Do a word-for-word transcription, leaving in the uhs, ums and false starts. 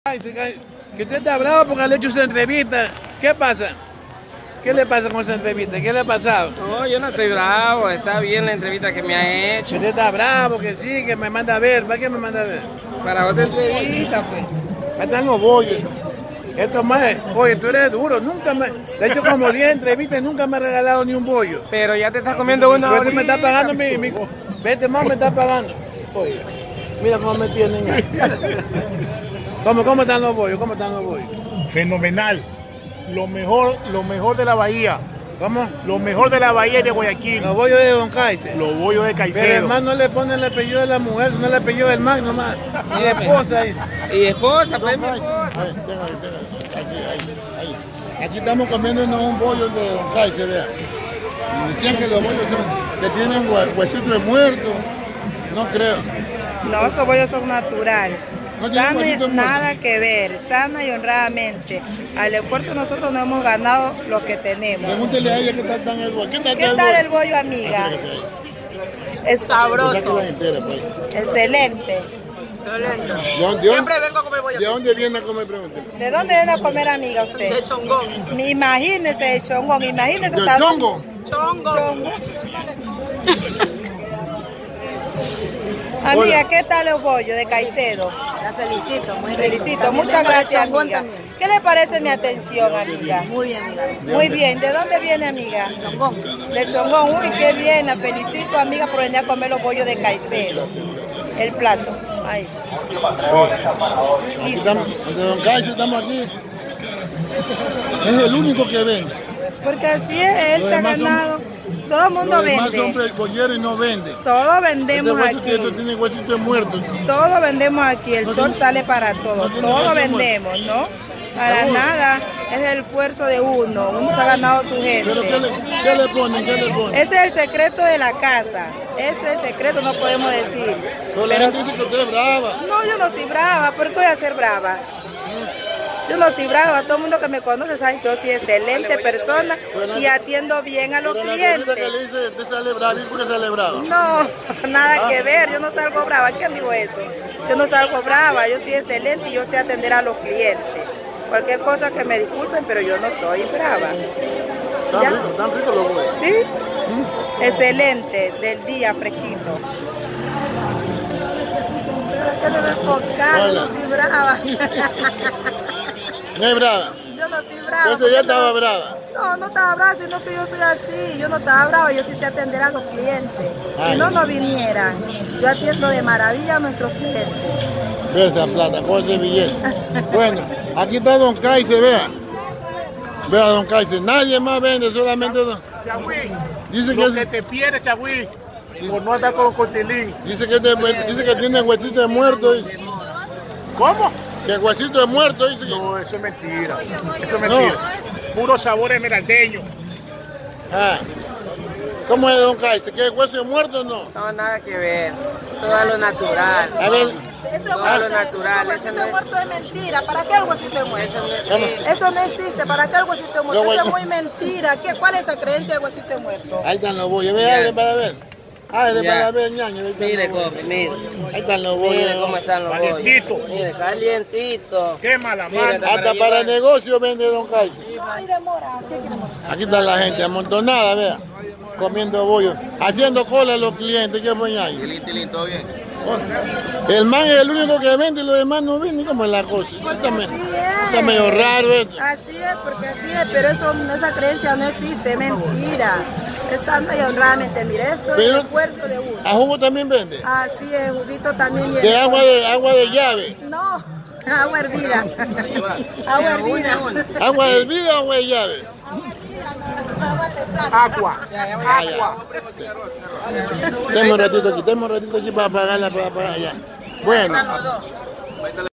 Que usted está bravo porque le he hecho esa entrevista. ¿Qué pasa? ¿Qué le pasa con esa entrevista? ¿Qué le ha pasado? No, yo no estoy bravo, está bien la entrevista que me ha hecho. Que usted está bravo, que sí, que me manda a ver. ¿Para qué me manda a ver? Para otra entrevista, pues. Ahí están los bollos. Esto más, oye, tú eres duro, nunca me... Le he hecho como diez entrevistas y nunca me ha regalado ni un bollo. Pero ya te estás comiendo uno ahorita. Me está pagando mi, mi... Vete más, me está pagando. Oye, mira cómo me tienen ahí. ¿Cómo, ¿Cómo están los bollos? ¿Cómo están los bollos? Fenomenal. Lo mejor, lo mejor de la bahía. ¿Cómo? Lo mejor de la bahía de Guayaquil. Los bollos de Don Caicedo. Los bollos de Caicedo. Pero el man no le pone el apellido de la mujer, sino el apellido del man nomás. Y de esposa dice. Y esposa, pues mi esposa. Aquí, ahí, ahí. Aquí estamos comiéndonos un bollo de Don Caicedo. Decían que los bollos son, que tienen huesitos de muerto. No creo. No, esos bollos son naturales. No Sana, nada que ver, sana y honradamente. Al esfuerzo nosotros no hemos ganado lo que tenemos. Pregúntele a ella qué tal, tan el bollo. ¿Qué tal, ¿Qué el, tal bollo? el bollo, amiga? Es sabroso. Entera, pues. Excelente. ¿De dónde, Siempre vengo a comer bollo. ¿De dónde viene a comer? Pregúntele. ¿De dónde viene a comer, amiga, usted? De Chongón. Me imagínese de Chongón, imagínese. ¿De Chongo? Chongo. Chongo. Amiga, Hola. ¿qué tal el bollo de Caicedo? La felicito, muy Felicito, rico. muchas gracias, amiga. También. ¿Qué le parece mi atención, amiga? Muy bien, amiga. Muy bien, ¿de dónde viene, amiga? Chongón. De Chongón, uy, qué bien, la felicito, amiga, por venir a comer los bollos de Caicedo. El plato, ahí. Aquí estamos, de Don Caicedo estamos aquí. Es el único que vende. Porque así es, él Los se ha demás son- ganado. Todo el mundo Los demás vende. son bolleros y no venden. Todo vendemos Este huesito, aquí. esto tiene huesitos de muerto. Todo vendemos aquí, el No sol tiene- sale para todo. no tiene Todo razón, vendemos, ¿no? Para Seguro. nada, es el esfuerzo de uno. Uno se ha ganado su gente. ¿Pero qué le, qué le ponen? ¿Qué le ponen? Ese es el secreto de la casa. Ese es el secreto, no podemos decir. Pero la gente dice que usted es brava. No, yo no soy brava. ¿Por qué voy a ser brava? Yo no soy brava. Todo el mundo que me conoce sabe que yo soy excelente persona y atiendo bien a los Pero la entrevista clientes. que le dice, usted sale brava. ¿Y por qué sale brava? No, nada que ver. Yo no salgo brava. ¿Quién dijo eso? Yo no salgo brava. Yo soy excelente y yo sé atender a los clientes. Cualquier cosa que me disculpen, pero yo no soy brava. Tan ¿Ya? rico, tan rico los bollos. ¿Sí? Excelente, del día, fresquito. Pero que no me enfocar, yo no soy brava. No es brava. Yo no estoy brava. Ese día porque estaba no- brava. No, no estaba brava, sino que yo soy así. Yo no estaba brava, yo sí sé atender a los clientes. Ay. Si no, no vinieran. Yo atiendo de maravilla a nuestros clientes. Ve esa plata, con ese billete. Bueno, aquí está Don Caicedo, vea. Vea Don Caicedo. Nadie más vende, solamente Don. Chagüí, Dice lo que, que te pierdes, Chagüí, por no andar con Cortilín. dice que, este- dice que tiene huesito de muerto. y- ¿Cómo? Que huesito de muerto. Dice que, No, eso es mentira. Eso es mentira. Puro sabor esmeraldeño. ah, ¿cómo es Don Caicedo? ¿Que hueso de muerto o no? No, nada que ver. Todo lo natural. A ver, Eso Todo lo natural. Ese Eso huesito no de es, muerto es mentira. ¿Para qué el huesito de muerto? eso no ¿Cómo? existe. Eso no existe. ¿Para qué el huesito de muerto? Yo voy- Eso es muy mentira. ¿Qué, ¿Cuál es esa creencia de huesito de muerto? ahí están los bollos. Ve, abre para ver. Abre Ya. para ver, ñaño. Ahí están Mire, los bollos. cobre, mire. Ahí están los Mire bollos. cómo están los bollos. Calientito. Mire, calientito. Quema la Mira, mano. Hasta para el negocio vende Don Caicedo. Ay, demora. ¿Qué quiere demora? Aquí está la gente amontonada, vea. Comiendo bollo. Haciendo cola a los clientes. ¿Qué fue, ñaño? ¿Todo bien? El man es el único que vende y los demás no venden. ¿Cómo es la cosa? Eso está, me- Así está es. medio raro esto. Así es, porque así es, pero eso, esa creencia no existe, es mentira. Es santa y honradamente. Mire, esto es Pero- el esfuerzo de uno. ¿A jugo también vende? Así es, juguito también viene. De agua de, agua de llave. No, agua hervida. Agua hervida. ¿Agua de vida o agua de llave? Agua tesana. Agua. Ah, ya. Tenemos un ratito aquí, tenemos un ratito aquí para pagarla, para pagar allá. Bueno.